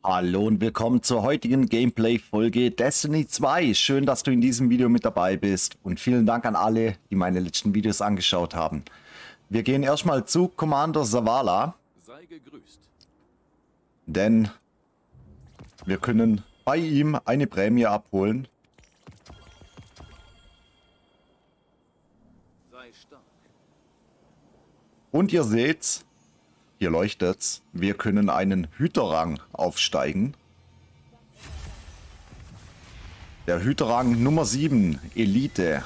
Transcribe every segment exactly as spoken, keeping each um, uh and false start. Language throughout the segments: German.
Hallo und willkommen zur heutigen Gameplay-Folge Destiny zwei. Schön, dass du in diesem Video mit dabei bist und vielen Dank an alle, die meine letzten Videos angeschaut haben. Wir gehen erstmal zu Commander Zavala, Sei gegrüßt. denn wir können bei ihm eine Prämie abholen. Sei stark. Und ihr seht's, hier leuchtet's, wir können einen Hüterrang aufsteigen. Der Hüterrang Nummer sieben, Elite.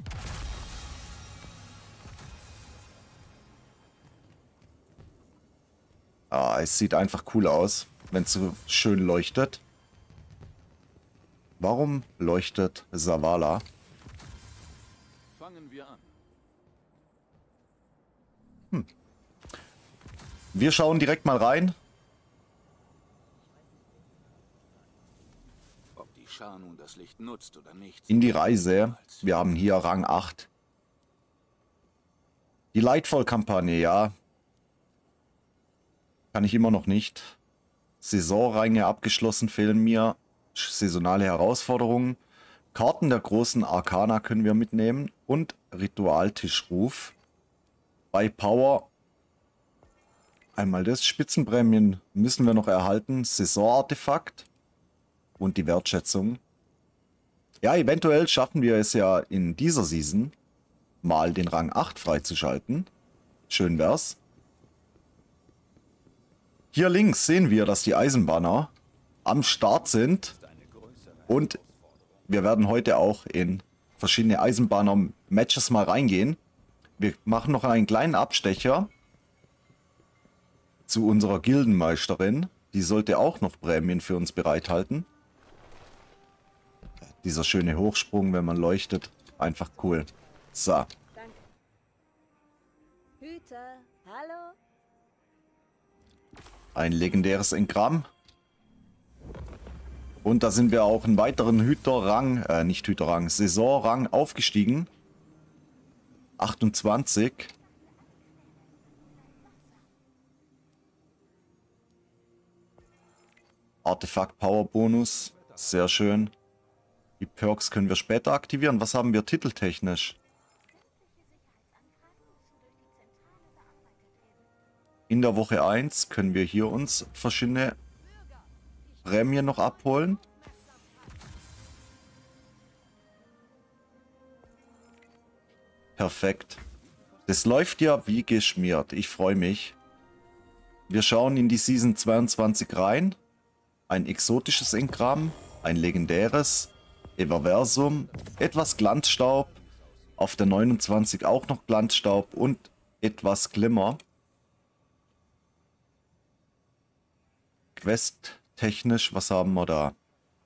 Ah, es sieht einfach cool aus, wenn es so schön leuchtet. Warum leuchtet Zavala? Fangen wir an. Wir schauen direkt mal rein. Ob die Schar nun das Licht nutzt oder nicht. In die Reise. Wir haben hier Rang acht. Die Lightfall-Kampagne, ja. Kann ich immer noch nicht. Saisonränge abgeschlossen fehlen mir. Saisonale Herausforderungen. Karten der großen Arkana können wir mitnehmen. Und Ritualtischruf. Bei Power einmal das. Spitzenprämien müssen wir noch erhalten. Saisonartefakt. Und die Wertschätzung. Ja, eventuell schaffen wir es ja in dieser Season mal den Rang acht freizuschalten. Schön wär's. Hier links sehen wir, dass die Eisenbahner am Start sind. Und wir werden heute auch in verschiedene Eisenbahner-Matches mal reingehen. Wir machen noch einen kleinen Abstecher zu unserer Gildenmeisterin. Die sollte auch noch Prämien für uns bereithalten. Dieser schöne Hochsprung, wenn man leuchtet. Einfach cool. So. Danke. Hüter, hallo? Ein legendäres Engramm. Und da sind wir auch einen weiteren Hüterrang, äh, nicht Hüterrang, Saisonrang aufgestiegen. achtundzwanzig. Artefakt Power Bonus. Sehr schön. Die Perks können wir später aktivieren. Was haben wir titeltechnisch? In der Woche eins können wir hier uns verschiedene Prämien noch abholen. Perfekt. Das läuft ja wie geschmiert. Ich freue mich. Wir schauen in die Season zweiundzwanzig rein. Ein exotisches Engramm, ein legendäres, Everversum, etwas Glanzstaub, auf der neunundzwanzig auch noch Glanzstaub und etwas Glimmer. Quest technisch, was haben wir da?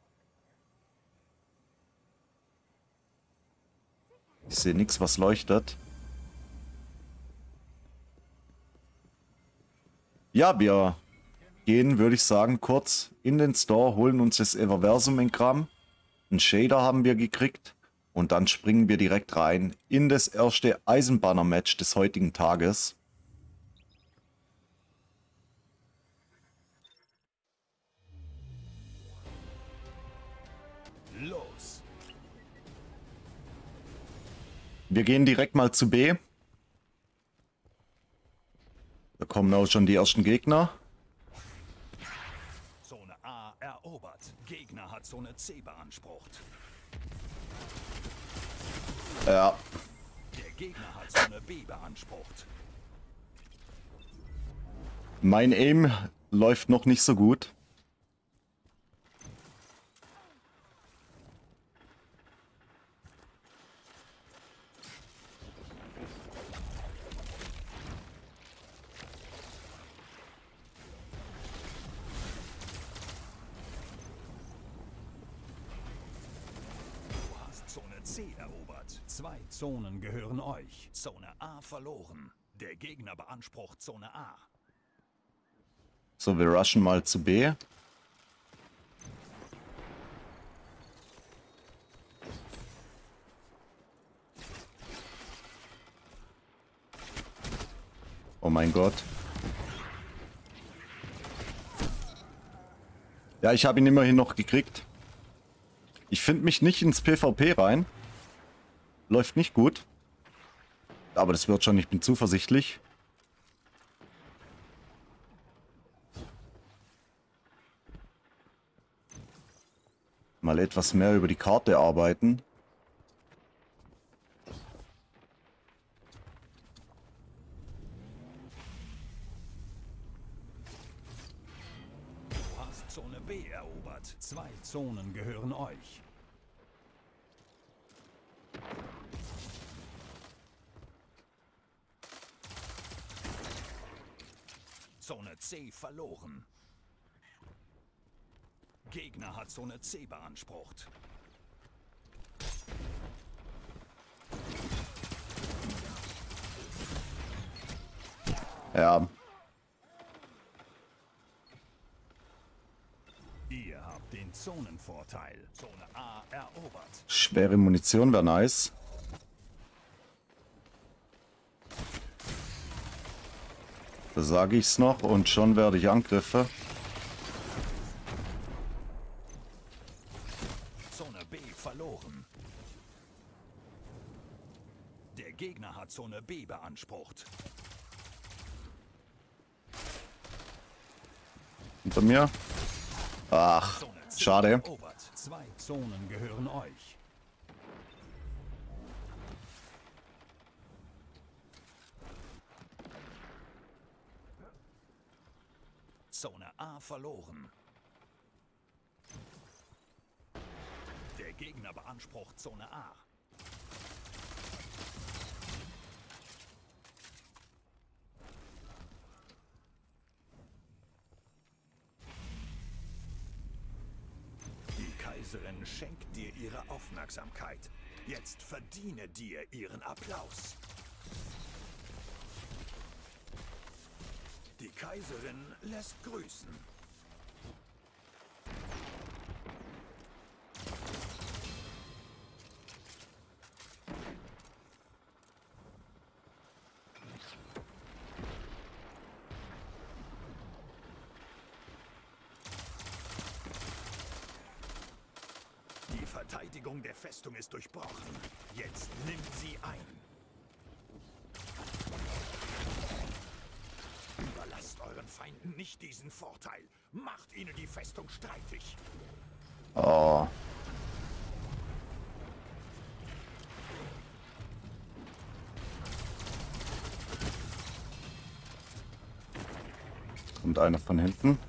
Ich sehe nichts, was leuchtet. Ja, wir gehen, würde ich sagen, kurz in den Store, holen uns das Everversum-Engramm. Ein Shader haben wir gekriegt. Und dann springen wir direkt rein in das erste Eisenbahner-Match des heutigen Tages. Los. Wir gehen direkt mal zu B. Da kommen auch schon die ersten Gegner. Zone A erobert. Gegner hat Zone C beansprucht. Ja, Der Gegner hat Zone B beansprucht. mein Aim läuft noch nicht so gut. Du hast Zone C erobert. Zwei Zonen gehören euch. Zone A verloren. Der Gegner beansprucht Zone A. So, wir rushen mal zu B. Oh mein Gott. Ja, ich habe ihn immerhin noch gekriegt. Ich finde mich nicht ins PvP rein. Läuft nicht gut. Aber das wird schon, ich bin zuversichtlich. Mal etwas mehr über die Karte arbeiten. Du hast Zone B erobert. Zwei Zonen gehören euch. Zone C verloren. Gegner hat Zone C beansprucht. Ja. Ihr habt den Zonenvorteil. Zone A erobert. Schwere Munition wäre nice. Da sage ich's noch und schon werde ich Angriffe. Zone B verloren. Der Gegner hat Zone B beansprucht. Hinter mir. Ach, Zone C schade. erobert. Zwei Zonen gehören euch. Zone A verloren. Der Gegner beansprucht Zone A. Die Kaiserin schenkt dir ihre Aufmerksamkeit. Jetzt verdiene dir ihren Applaus. Die Kaiserin lässt grüßen. Die Verteidigung der Festung ist durchbrochen. Jetzt nimmt sie ein. Überlasst euren Feinden nicht diesen Vorteil. Macht ihnen die Festung streitig. Oh. Kommt einer von hinten.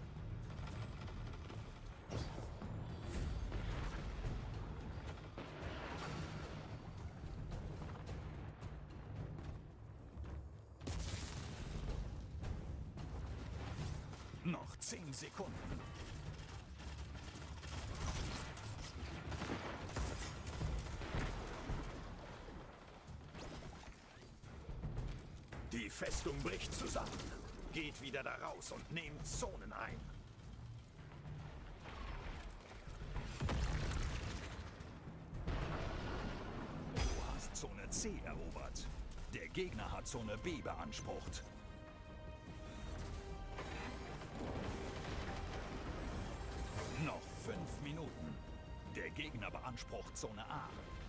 Noch zehn Sekunden. Die Festung bricht zusammen. Geht wieder da raus und nehmt Zonen ein. Du hast Zone C erobert. Der Gegner hat Zone B beansprucht. Noch fünf Minuten. Der Gegner beansprucht Zone A.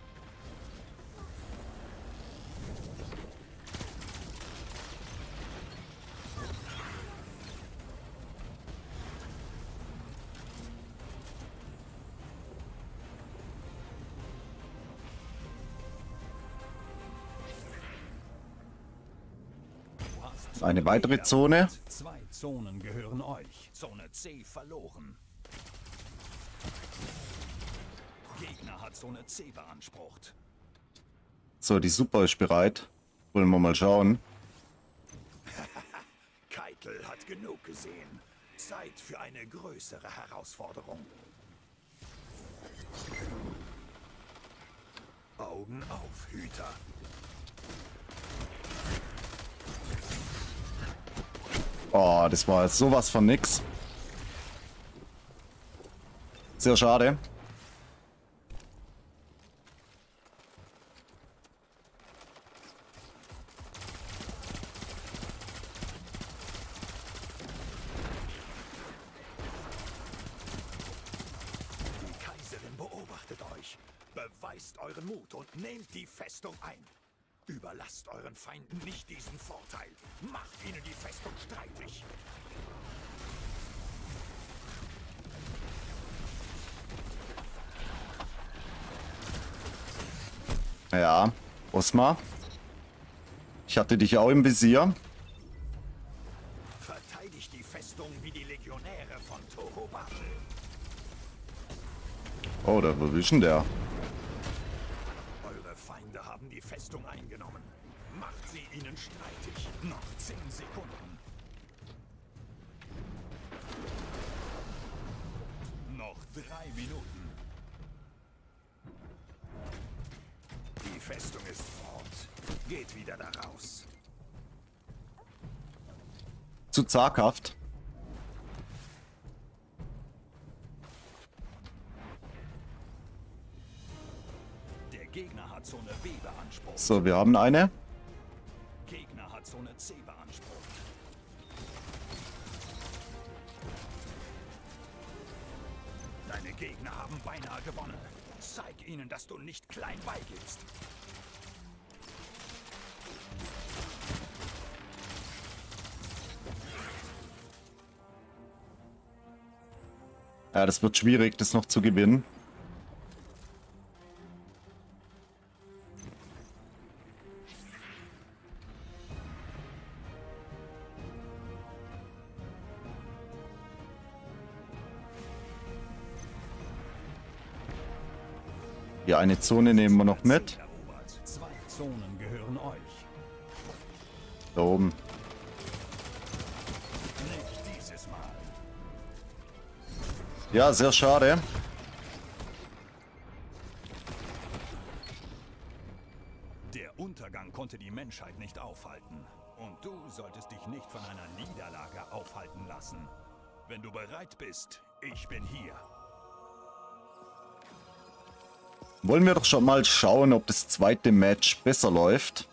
Du hast Eine Zone weitere B Zone. erobert. Zwei Zonen gehören euch. Zone C verloren. Gegner hat Zone C beansprucht. So, die Super ist bereit. Wollen wir mal schauen. Keitel hat genug gesehen. Zeit für eine größere Herausforderung. Augen auf, Hüter. Oh, das war jetzt sowas von nix. Sehr schade. Beweist euren Mut und nehmt die Festung ein. Überlasst euren Feinden nicht diesen Vorteil. Macht ihnen die Festung streitig. Ja, Osmar. Ich hatte dich auch im Visier. Verteidigt die Festung wie die Legionäre von Torobate. Oh, da wo ist denn der? Eure Feinde haben die Festung eingenommen. Macht sie ihnen streitig. Noch zehn Sekunden. Noch drei Minuten. Die Festung ist fort. Geht wieder da raus. Zu zaghaft. Der Gegner hat Zone B beansprucht. So, wir haben eine. Gegner hat Zone C beansprucht. Deine Gegner haben beinahe gewonnen. Zeig ihnen, dass du nicht klein beigibst. Ja, das wird schwierig, das noch zu gewinnen. Die eine Zone nehmen wir noch mit. Zwei Zonen gehören euch. Da oben. Nicht dieses Mal. Ja, sehr schade. Der Untergang konnte die Menschheit nicht aufhalten. Und du solltest dich nicht von einer Niederlage aufhalten lassen. Wenn du bereit bist, ich bin hier. Wollen wir doch schon mal schauen, ob das zweite Match besser läuft.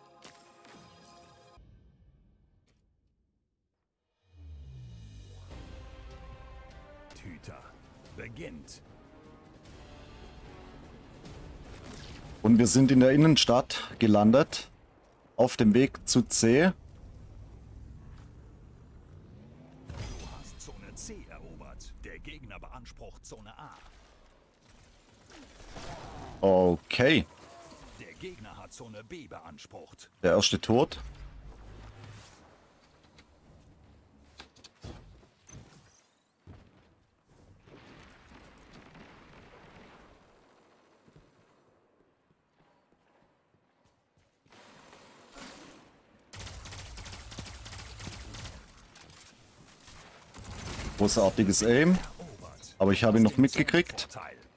Tüter beginnt. Und wir sind in der Innenstadt gelandet. Auf dem Weg zu C. Du hast Zone C erobert. Der Gegner beansprucht Zone A. Okay. Der Gegner hat Zone B beansprucht. Der erste tot. Großartiges Aim. Aber ich habe ihn noch mitgekriegt.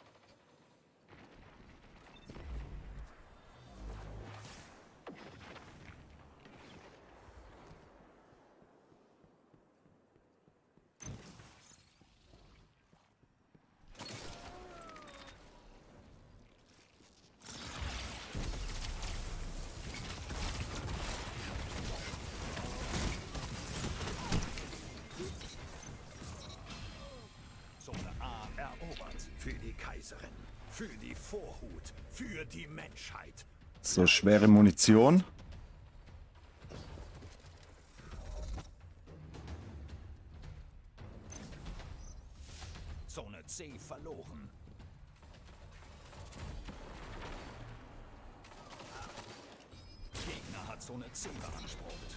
Zone A erobert. Für die Kaiserin. Für die Vorhut. Für die Menschheit. So, schwere Munition. Zone C verloren. Gegner hat Zone C beansprucht.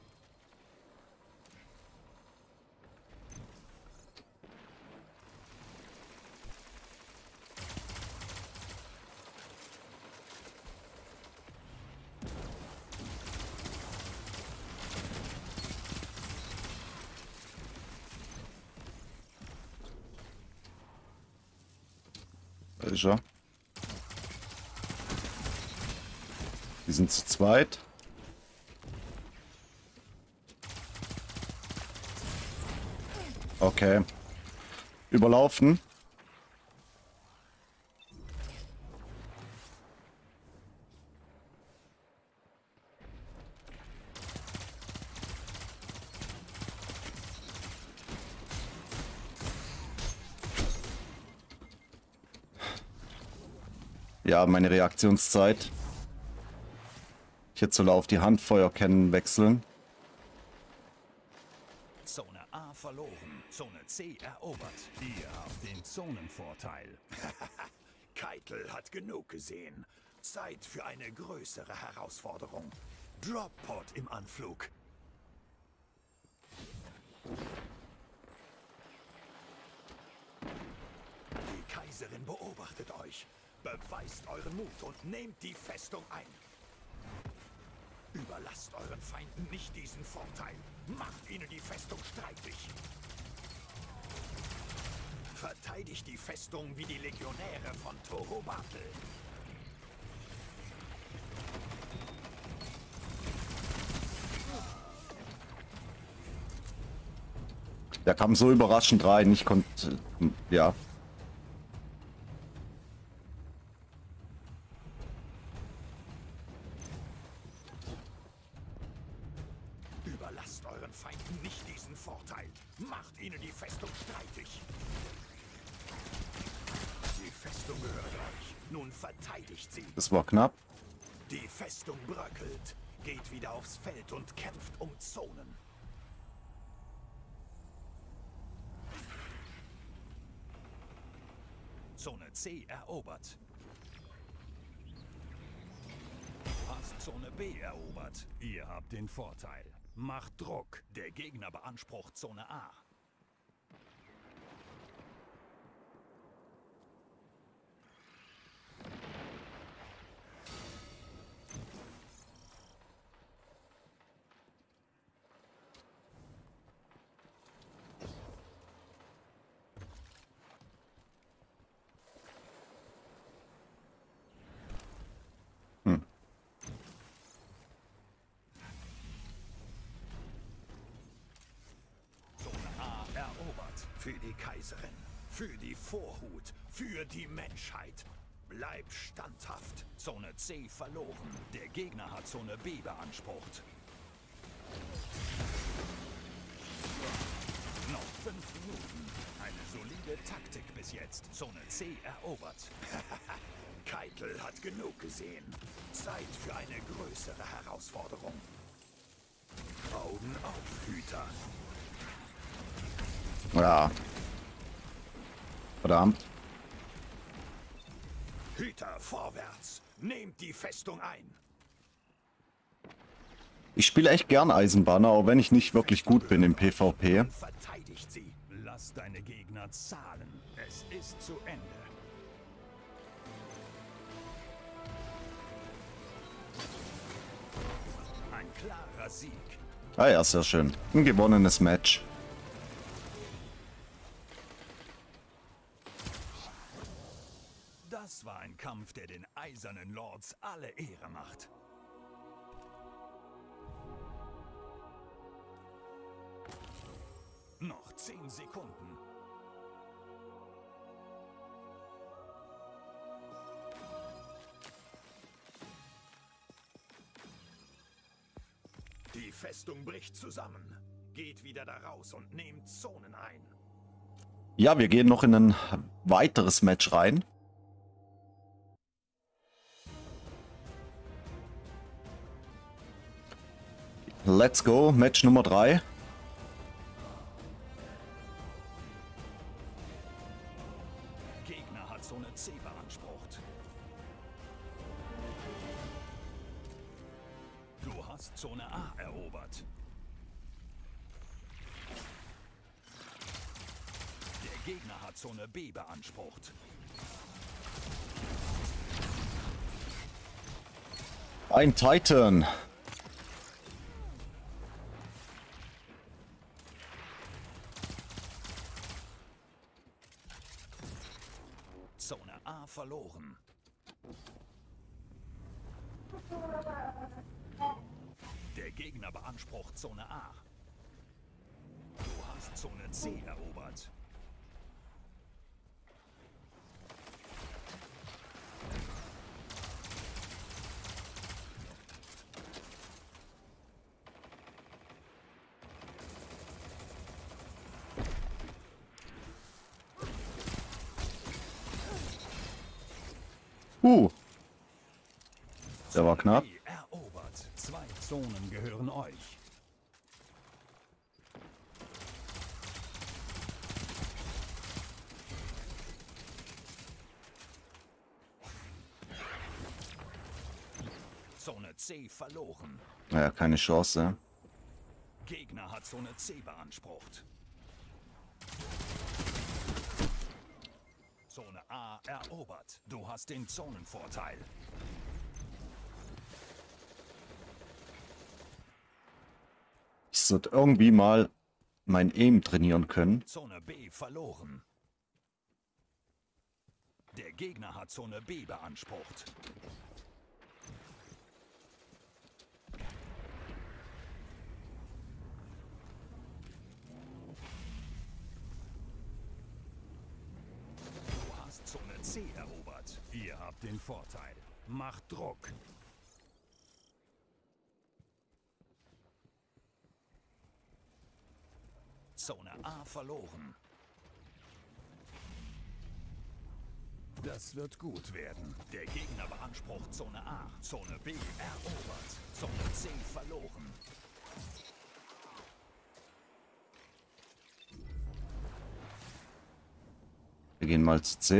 Da ist er. Die sind zu zweit. Okay. Überlaufen. Ja, meine Reaktionszeit. Ich jetzt soll auf die Handfeuerkennen wechseln. Zone A verloren. Zone C erobert. Ihr habt den Zonenvorteil. Keitel hat genug gesehen. Zeit für eine größere Herausforderung. Droppod im Anflug. Die Kaiserin beobachtet euch. Beweist euren Mut und nehmt die Festung ein. Überlasst euren Feinden nicht diesen Vorteil. Macht ihnen die Festung streitig. Verteidigt die Festung wie die Legionäre von Torobatel. Der kam so überraschend rein, ich konnte, ja. Überlasst euren Feinden nicht diesen Vorteil. Macht ihnen die Festung streitig. Die Festung gehört euch. Nun verteidigt sie. Das war knapp. Die Festung bröckelt. Geht wieder aufs Feld und kämpft um Zonen. Zone C erobert. Du hast Zone B erobert. Ihr habt den Vorteil. Macht Druck. Der Gegner beansprucht Zone A. Für die Kaiserin, für die Vorhut, für die Menschheit. Bleibt standhaft. Zone C verloren. Der Gegner hat Zone B beansprucht. Noch fünf Minuten. Eine solide Taktik bis jetzt. Zone C erobert. Keitel hat genug gesehen. Zeit für eine größere Herausforderung. Augen auf, Hüter. Ja. Verdammt. Hüter, vorwärts. Nehmt die Festung ein. Ich spiele echt gern Eisenbahner, auch wenn ich nicht wirklich gut bin im PvP. Verteidigt sie. Lass deine Gegner zahlen. Es ist zu Ende. Ein klarer Sieg. Ah ja, sehr schön. Ein gewonnenes Match. Das war ein Kampf, der den Eisernen Lords alle Ehre macht. Noch zehn Sekunden. Die Festung bricht zusammen. Geht wieder da raus und nehmt Zonen ein. Ja, wir gehen noch in ein weiteres Match rein. Let's go, Match Nummer drei. Gegner hat Zone C beansprucht. Du hast Zone A erobert. Der Gegner hat Zone B beansprucht. Ein Titan. Zone A verloren. Der Gegner beansprucht Zone A. Du hast Zone C erobert. Uh. Der war knapp. B erobert. Zwei Zonen gehören euch. Zone C verloren. Naja, keine Chance. Gegner hat Zone C beansprucht. Zone A erobert. Du hast den Zonenvorteil. Ich sollte irgendwie mal mein Aim trainieren können. Zone B verloren. Der Gegner hat Zone B beansprucht. Du hast Zone C erobert. Ihr habt den Vorteil. Macht Druck. Zone A verloren. Das wird gut werden. Der Gegner beansprucht Zone A. Zone B erobert. Zone C verloren. Wir gehen mal zu C.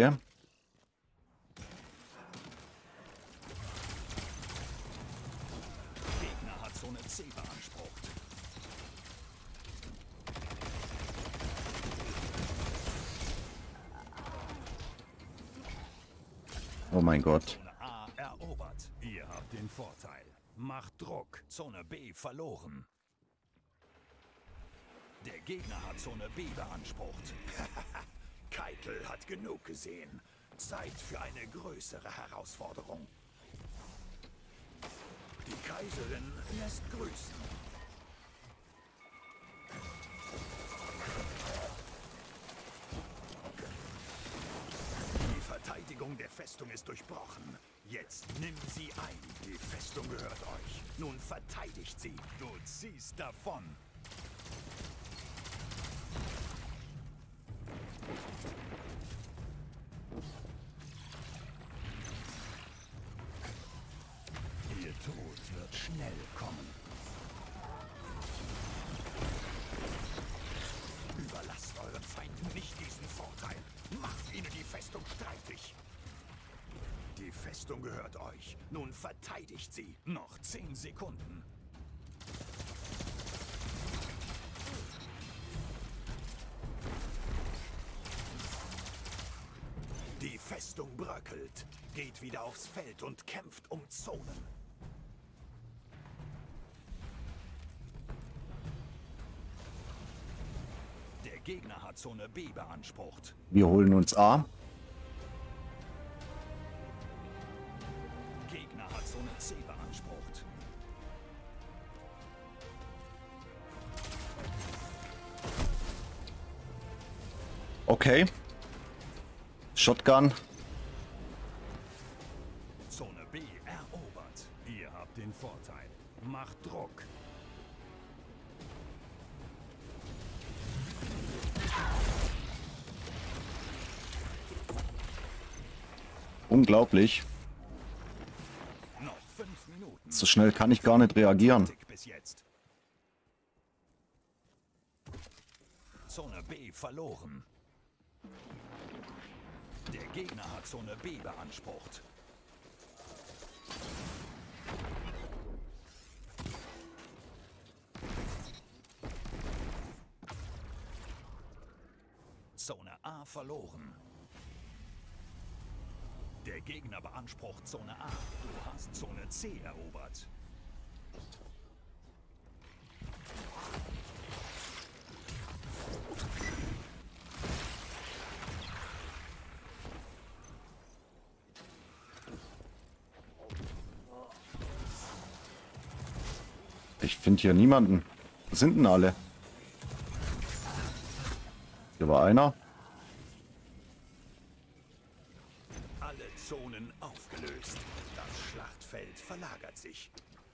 Gegner hat Zone C beansprucht. Oh mein Gott. Zone A erobert. Ihr habt den Vorteil. Macht Druck. Zone B verloren. Der Gegner hat Zone B beansprucht. Keitel hat genug gesehen. Zeit für eine größere Herausforderung. Die Kaiserin lässt grüßen. Die Verteidigung der Festung ist durchbrochen. Jetzt nimm sie ein. Die Festung gehört euch. Nun verteidigt sie. Du ziehst davon. Ihr Tod wird schnell kommen. Überlasst euren Feinden nicht diesen Vorteil. Macht ihnen die Festung streitig. Die Festung gehört euch. Nun verteidigt sie. Noch zehn Sekunden. Die Festung bröckelt. Geht wieder aufs Feld und kämpft um Zonen. Der Gegner hat Zone B beansprucht. Wir holen uns A. Gegner hat Zone C beansprucht. Okay. Shotgun. Zone B erobert. Ihr habt den Vorteil. Macht Druck. Unglaublich. Noch fünf Minuten. So schnell kann ich gar nicht reagieren. Bis jetzt. Zone B verloren. Der Gegner hat Zone B beansprucht. Zone A verloren. Der Gegner beansprucht Zone A. Du hast Zone C erobert. Ich finde hier niemanden. Wo sind denn alle? Hier war einer. Alle Zonen aufgelöst. Das Schlachtfeld verlagert sich.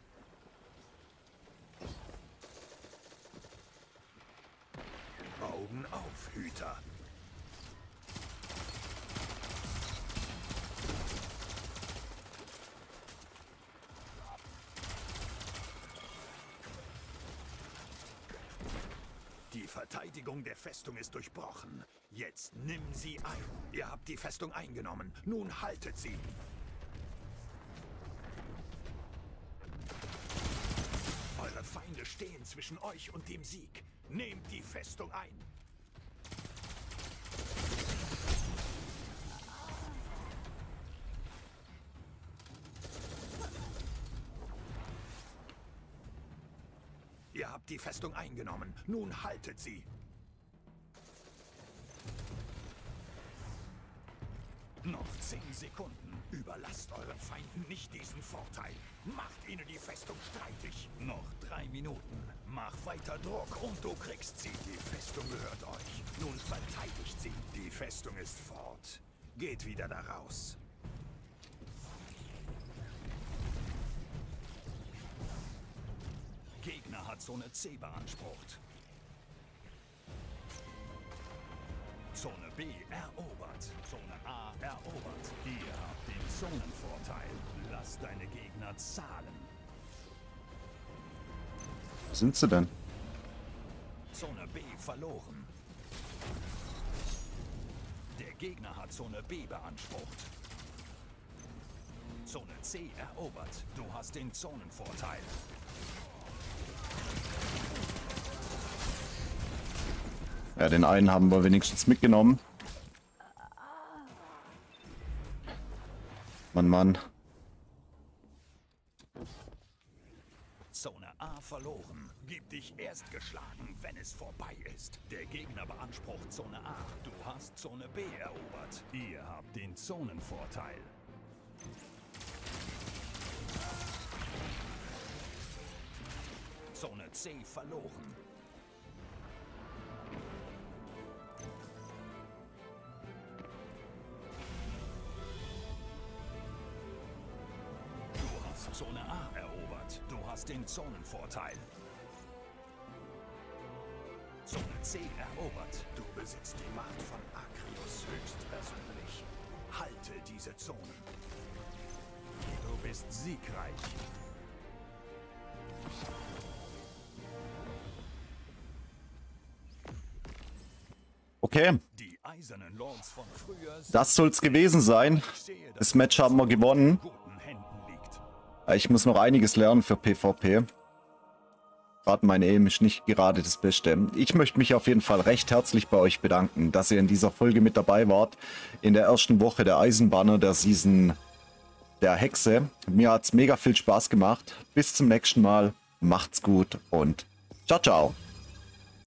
Augen auf, Hüter. Verteidigung der Festung ist durchbrochen. Jetzt nimm sie ein. Ihr habt die Festung eingenommen. Nun haltet sie. Eure Feinde stehen zwischen euch und dem Sieg. Nehmt die Festung ein. Ihr habt die Festung eingenommen. Nun haltet sie. Noch zehn Sekunden. Überlasst euren Feinden nicht diesen Vorteil. Macht ihnen die Festung streitig. Noch drei Minuten. Mach weiter Druck und du kriegst sie. Die Festung gehört euch. Nun verteidigt sie. Die Festung ist fort. Geht wieder da raus. Gegner hat Zone C beansprucht. Zone B erobert. Zone A erobert. Ihr habt den Zonenvorteil. Lasst deine Gegner zahlen. Wo sind sie denn? Zone B verloren. Der Gegner hat Zone B beansprucht. Zone C erobert. Du hast den Zonenvorteil. Ja, den einen haben wir wenigstens mitgenommen. Mann, Mann. Zone A verloren. Gib dich erst geschlagen, wenn es vorbei ist. Der Gegner beansprucht Zone A. Du hast Zone B erobert. Ihr habt den Zonenvorteil. Zone C verloren. Du hast Zone A erobert. Du hast den Zonenvorteil. Zone C erobert. Du besitzt die Macht von Akrios höchstpersönlich. Halte diese Zonen. Du bist siegreich. Okay, Die eisernen Lords von früher sind das soll's gewesen sein. Das Match haben wir gewonnen. in guten Händen liegt. Ich muss noch einiges lernen für PvP. Gerade mein Aim ist nicht gerade das Beste. Ich möchte mich auf jeden Fall recht herzlich bei euch bedanken, dass ihr in dieser Folge mit dabei wart. In der ersten Woche der Eisenbanner der Season der Hexe. Mir hat's mega viel Spaß gemacht. Bis zum nächsten Mal. Macht's gut und ciao, ciao.